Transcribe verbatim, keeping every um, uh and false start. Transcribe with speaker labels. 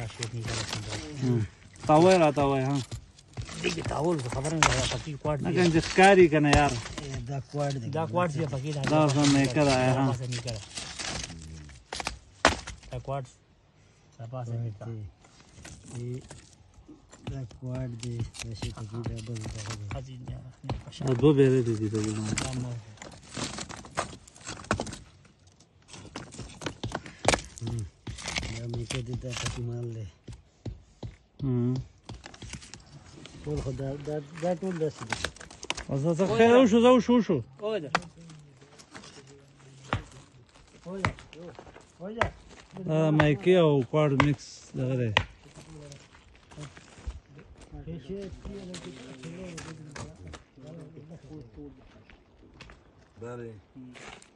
Speaker 1: شیخ نیکه
Speaker 2: تاوی را تاوی ها
Speaker 1: دیگه تاول خبره نه دا پکی کوړ
Speaker 2: نه کنه ښکاری کنه یار
Speaker 1: دا کوړ دی دا کوړ چې پکی دا
Speaker 2: دا څه نیکه دا ها
Speaker 1: دا کوړ دا پاسه نیکه دا کوړ دی دا شي پکی دا بل دا حاجی
Speaker 2: نه دو بیره دي دي دا
Speaker 1: یا میکه دې دا پکې مال دی ټول خو دا دا ټول داسې دي
Speaker 2: اوس څه خیر وشو زه وشو وشو مایکې او کوړ میکس دغه دی
Speaker 3: Dale.